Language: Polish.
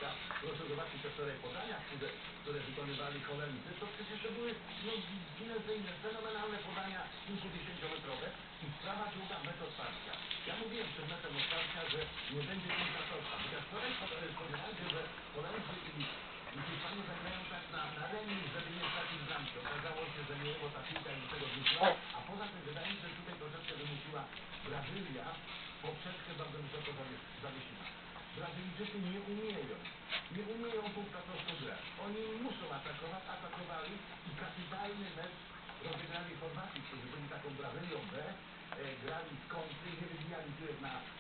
proszę zobaczyć te wczoraj podania, które wykonywali Holendrzy, to przecież to były finezyjne, fenomenalne podania kilkudziesięciometrowe i sprawa druga, mecz otwarcia. Ja mówiłem przed meczem otwarcia, że nie będzie końcatowca. Ja wczoraj spodziewałem się, że Holendrzy i Hiszpanie zagrają tak na remis, żeby nie stracić bramki. Okazało się, że nie, bo ta piłka już tego wróciła, a poza tym wydaje mi się, że tutaj troszeczkę wymusiła Brazylia, poprzeczkę bardzo wysoko zawiesiła. Brazylijczycy nie umieją punktatowo grać. Oni muszą atakować, atakowali i kapitalny mecz rozegrali Chorwacji, którzy byli taką Brazylią B, grali z kontry, nie wybijali piłek na